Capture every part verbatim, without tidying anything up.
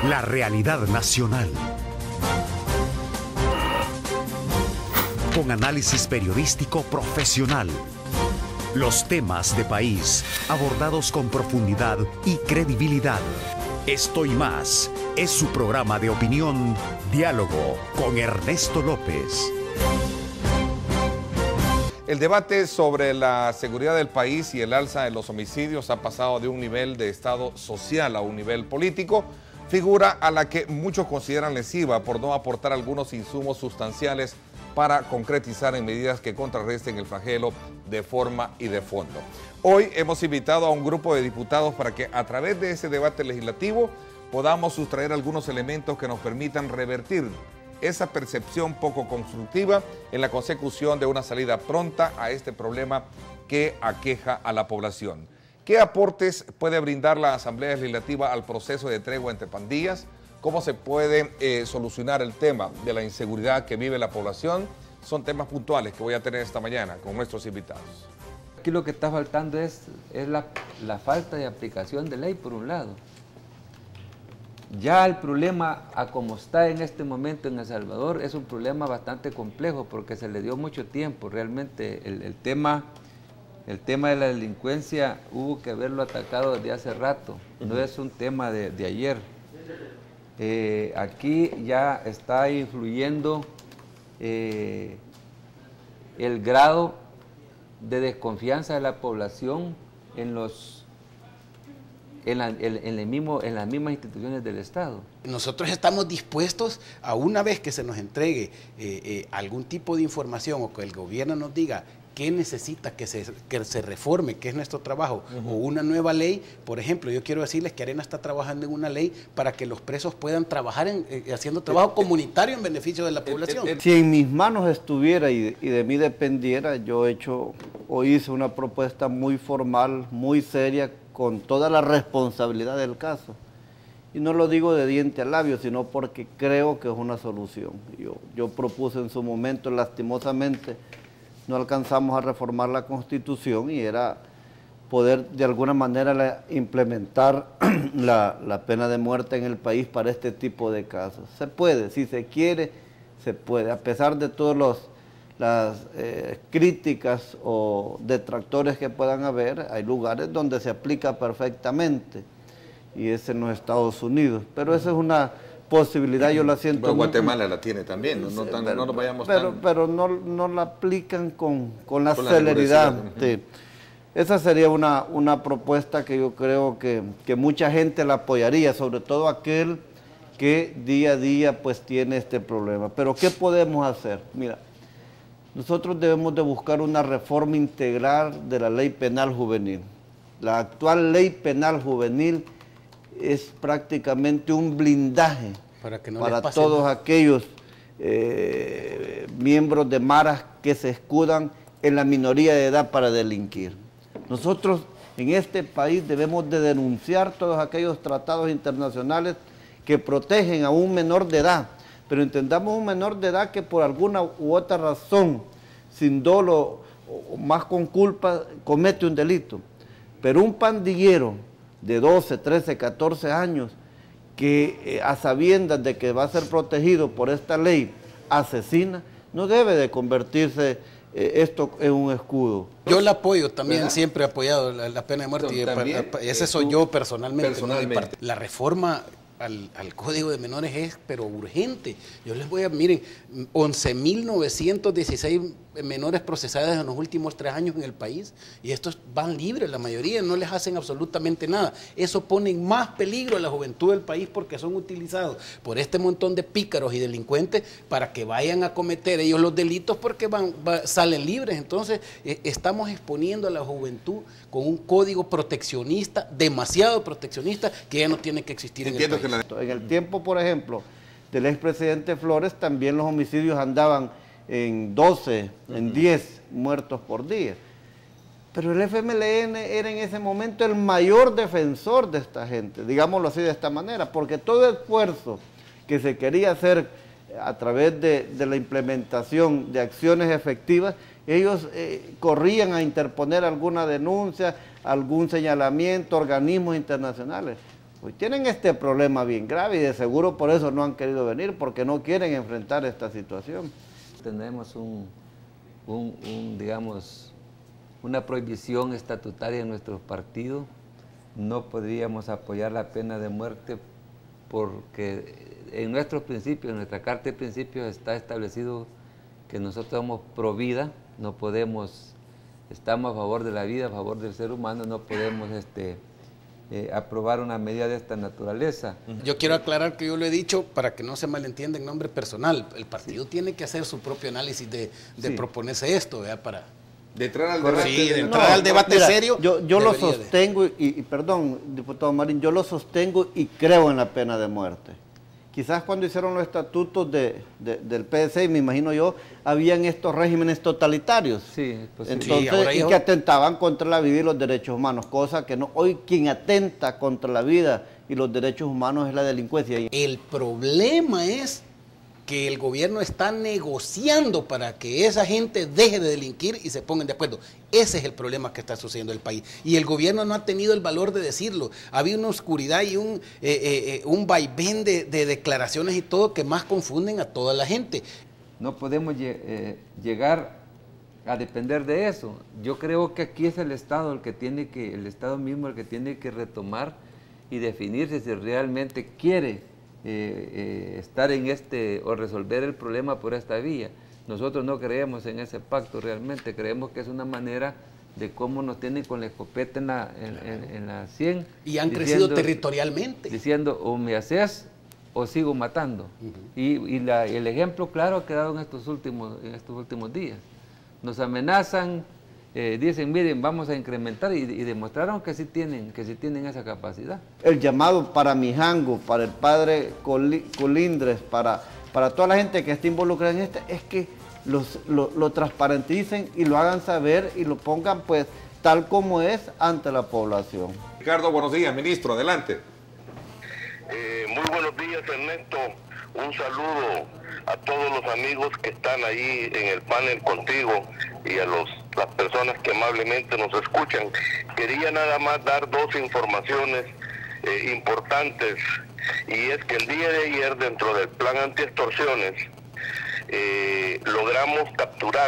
La realidad nacional. Con análisis periodístico profesional. Los temas de país abordados con profundidad y credibilidad. Esto y más es su programa de opinión, Diálogo con Ernesto López. El debate sobre la seguridad del país y el alza de los homicidios ha pasado de un nivel de estado social a un nivel político, figura a la que muchos consideran lesiva por no aportar algunos insumos sustanciales para concretizar en medidas que contrarresten el flagelo de forma y de fondo. Hoy hemos invitado a un grupo de diputados para que a través de ese debate legislativo podamos sustraer algunos elementos que nos permitan revertir esa percepción poco constructiva en la consecución de una salida pronta a este problema que aqueja a la población. ¿Qué aportes puede brindar la Asamblea Legislativa al proceso de tregua entre pandillas? ¿Cómo se puede eh, solucionar el tema de la inseguridad que vive la población? Son temas puntuales que voy a tener esta mañana con nuestros invitados. Aquí lo que está faltando es, es la, la falta de aplicación de ley, por un lado. Ya el problema, a como está en este momento en El Salvador, es un problema bastante complejo porque se le dio mucho tiempo. Realmente el, el, tema, el tema de la delincuencia hubo que haberlo atacado desde hace rato, no es un tema de, de ayer. Eh, aquí ya está influyendo eh, el grado de desconfianza de la población en los En, la, en, en, el mismo, en las mismas instituciones del Estado. Nosotros estamos dispuestos a, una vez que se nos entregue eh, eh, algún tipo de información o que el gobierno nos diga qué necesita que se, que se reforme, qué es nuestro trabajo, uh-huh. o una nueva ley. Por ejemplo, yo quiero decirles que Arena está trabajando en una ley para que los presos puedan trabajar en, eh, haciendo trabajo comunitario en beneficio de la población. Si en mis manos estuviera y, y de mí dependiera, yo he hecho o hice una propuesta muy formal, muy seria, con toda la responsabilidad del caso. Y no lo digo de diente a labio, sino porque creo que es una solución. Yo, yo propuse en su momento, lastimosamente, no alcanzamos a reformar la Constitución y era poder de alguna manera la, implementar la, la pena de muerte en el país para este tipo de casos. Se puede, si se quiere, se puede, a pesar de todos los las eh, críticas o detractores que puedan haber, hay lugares donde se aplica perfectamente y es en los Estados Unidos, pero esa es una posibilidad, yo la siento. Pero Guatemala la tiene también, no, no, tan, pero, no nos vayamos pero, tan... Pero no, no la aplican con, con la con celeridad. La sí. Esa sería una, una propuesta que yo creo que, que mucha gente la apoyaría, sobre todo aquel que día a día pues tiene este problema. Pero ¿qué podemos hacer? Mira, nosotros debemos de buscar una reforma integral de la ley penal juvenil. La actual ley penal juvenil es prácticamente un blindaje para, que no para todos nada. aquellos eh, miembros de maras que se escudan en la minoría de edad para delinquir. Nosotros en este país debemos de denunciar todos aquellos tratados internacionales que protegen a un menor de edad, pero entendamos un menor de edad que por alguna u otra razón, sin dolo o más con culpa, comete un delito. Pero un pandillero de doce, trece, catorce años, que eh, a sabiendas de que va a ser protegido por esta ley, asesina, no debe de convertirse eh, esto en un escudo. Yo la apoyo también, ¿verdad? Siempre he apoyado la, la pena de muerte, y también, y ese soy yo personalmente. personalmente. La reforma Al, al Código de Menores es, pero urgente. Yo les voy a, miren, once mil novecientos dieciséis menores procesados en los últimos tres años en el país, y estos van libres, la mayoría, no les hacen absolutamente nada. Eso pone en más peligro a la juventud del país porque son utilizados por este montón de pícaros y delincuentes para que vayan a cometer ellos los delitos porque van, va, salen libres. Entonces, eh, estamos exponiendo a la juventud con un código proteccionista, demasiado proteccionista, que ya no tiene que existir. Entiendo en el país. que la... En el tiempo, por ejemplo, del expresidente Flores, también los homicidios andaban en doce, en diez muertos por día. Pero el F M L N era en ese momento el mayor defensor de esta gente, digámoslo así de esta manera, porque todo esfuerzo que se quería hacer a través de, de la implementación de acciones efectivas, ellos eh, corrían a interponer alguna denuncia, algún señalamiento, organismos internacionales. Pues tienen este problema bien grave y de seguro por eso no han querido venir, porque no quieren enfrentar esta situación. Tenemos un, un, un digamos, una prohibición estatutaria en nuestro partido. No podríamos apoyar la pena de muerte porque en nuestros principios, en nuestra Carta de Principios está establecido que nosotros somos pro vida, no podemos, estamos a favor de la vida, a favor del ser humano, no podemos este, eh, aprobar una medida de esta naturaleza. Yo quiero aclarar que yo lo he dicho para que no se malentienda en nombre personal. El partido sí. tiene que hacer su propio análisis de, de sí. proponerse esto, ¿verdad? Para... De entrar al debate, sí, de de entrar no, al debate mira, serio. Yo, yo lo sostengo, y, y perdón, diputado Marín, yo lo sostengo y creo en la pena de muerte. Quizás cuando hicieron los estatutos de, de, del P D C, me imagino yo, habían estos regímenes totalitarios. Sí, pues sí. Entonces, sí, ahora y yo... que atentaban contra la vida y los derechos humanos, cosa que no, hoy quien atenta contra la vida y los derechos humanos es la delincuencia. El problema es que el gobierno está negociando para que esa gente deje de delinquir y se pongan de acuerdo. Ese es el problema que está sucediendo en el país. Y el gobierno no ha tenido el valor de decirlo. Había una oscuridad y un, eh, eh, un vaivén de, de declaraciones y todo que más confunden a toda la gente. No podemos eh, llegar a depender de eso. Yo creo que aquí es el Estado el que tiene que, el Estado mismo el que tiene que retomar y definirse si realmente quiere Eh, eh, estar en este o resolver el problema por esta vía. Nosotros no creemos en ese pacto realmente, creemos que es una manera de cómo nos tienen con la escopeta en la, en, en, en la sien. Y han diciendo, crecido territorialmente. Diciendo o me haces o sigo matando. Uh-huh. Y, y la, el ejemplo claro ha quedado en estos últimos, en estos últimos días. Nos amenazan, Eh, dicen, miren, vamos a incrementar y, y demostraron que sí tienen, que sí tienen esa capacidad. El llamado para Mijango, para el padre Colindres, para, para toda la gente que está involucrada en esto, es que los, lo, lo transparenticen y lo hagan saber y lo pongan pues tal como es ante la población. Ricardo, buenos días, ministro, adelante. Eh, muy buenos días, Ernesto. Un saludo a todos los amigos que están ahí en el panel contigo y a los, las personas que amablemente nos escuchan. Quería nada más dar dos informaciones eh, importantes, y es que el día de ayer, dentro del plan antiextorsiones, eh, logramos capturar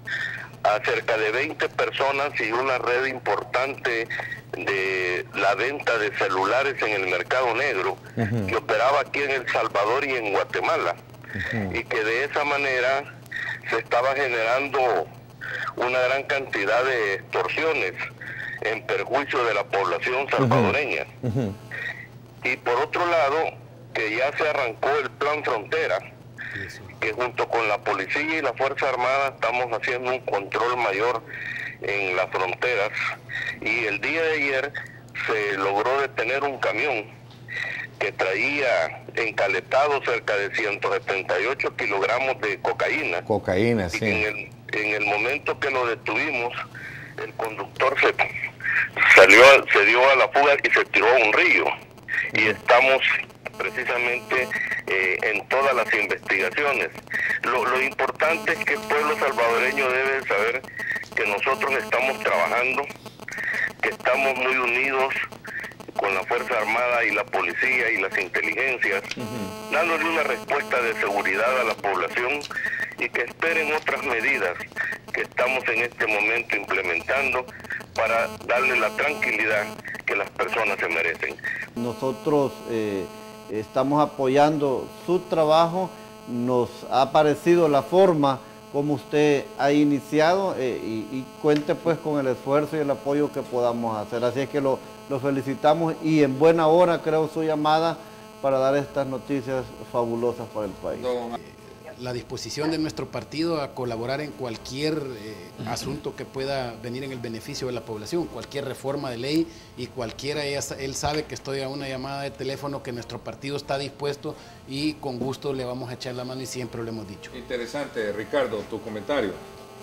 a cerca de veinte personas y una red importante de la venta de celulares en el mercado negro, uh-huh. que operaba aquí en El Salvador y en Guatemala, uh-huh. y que de esa manera se estaba generando una gran cantidad de extorsiones en perjuicio de la población salvadoreña. Uh-huh. Y por otro lado, que ya se arrancó el Plan Frontera, que junto con la policía y la Fuerza Armada estamos haciendo un control mayor en las fronteras, y el día de ayer se logró detener un camión que traía encaletado cerca de ciento setenta y ocho kilogramos de cocaína. Cocaína, sí. Y en el, en el momento que lo detuvimos, el conductor se salió, se dio a la fuga y se tiró a un río. Y estamos precisamente eh, en todas las investigaciones. Lo, lo importante es que el pueblo salvadoreño debe saber que nosotros estamos trabajando, que estamos muy unidos con la Fuerza Armada y la policía y las inteligencias, uh-huh. dándole una respuesta de seguridad a la población, y que esperen otras medidas que estamos en este momento implementando para darle la tranquilidad que las personas se merecen. Nosotros eh, estamos apoyando su trabajo, nos ha parecido la forma como usted ha iniciado, eh, y, y cuente pues con el esfuerzo y el apoyo que podamos hacer. Así es que lo, lo felicitamos, y en buena hora creo su llamada para dar estas noticias fabulosas para el país. La disposición de nuestro partido a colaborar en cualquier eh, asunto que pueda venir en el beneficio de la población, cualquier reforma de ley, y cualquiera, él sabe que estoy a una llamada de teléfono, que nuestro partido está dispuesto y con gusto le vamos a echar la mano, y siempre lo hemos dicho. Interesante, Ricardo, tu comentario.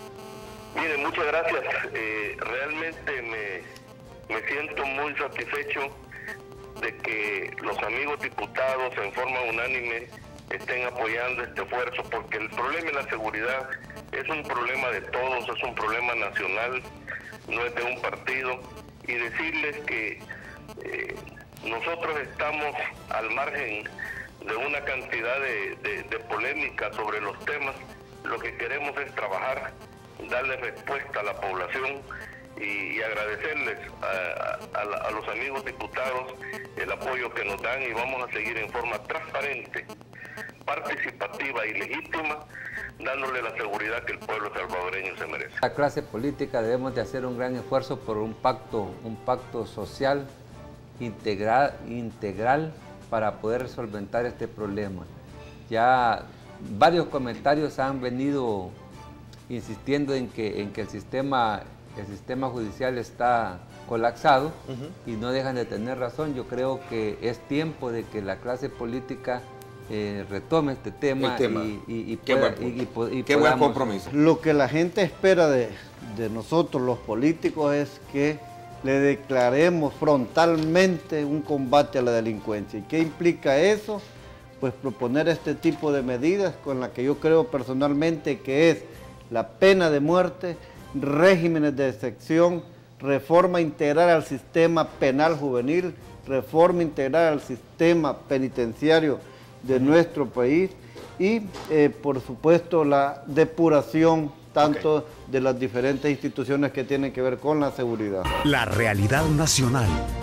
Mire, muchas gracias. Eh, realmente me, me siento muy satisfecho de que los amigos diputados en forma unánime estén apoyando este esfuerzo, porque el problema de la seguridad es un problema de todos, es un problema nacional, no es de un partido, y decirles que eh, Nosotros estamos al margen de una cantidad de, de, de polémica sobre los temas. Lo que queremos es trabajar, darle respuesta a la población y, y agradecerles a, a, a los amigos diputados el apoyo que nos dan, y vamos a seguir en forma transparente, participativa y legítima, dándole la seguridad que el pueblo salvadoreño se merece. La clase política debemos de hacer un gran esfuerzo por un pacto, un pacto social integral, integral para poder solventar este problema. Ya varios comentarios han venido insistiendo en que, en que el, sistema, el sistema judicial está colapsado, uh-huh. y no dejan de tener razón. Yo creo que es tiempo de que la clase política eh, retome este tema, tema. y, y, y, Qué pueda, buen, y, y, y Qué buen compromiso. Lo que la gente espera de, de nosotros los políticos es que le declaremos frontalmente un combate a la delincuencia. ¿Y qué implica eso? Pues proponer este tipo de medidas con las que yo creo personalmente que es la pena de muerte, regímenes de excepción, reforma integral al sistema penal juvenil, reforma integral al sistema penitenciario de nuestro país y, eh, por supuesto, la depuración tanto okay. de las diferentes instituciones que tienen que ver con la seguridad. La realidad nacional.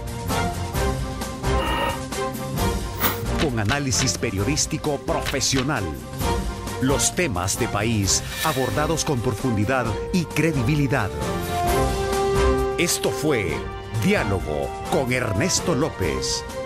Con análisis periodístico profesional. Los temas de país abordados con profundidad y credibilidad. Esto fue Diálogo con Ernesto López.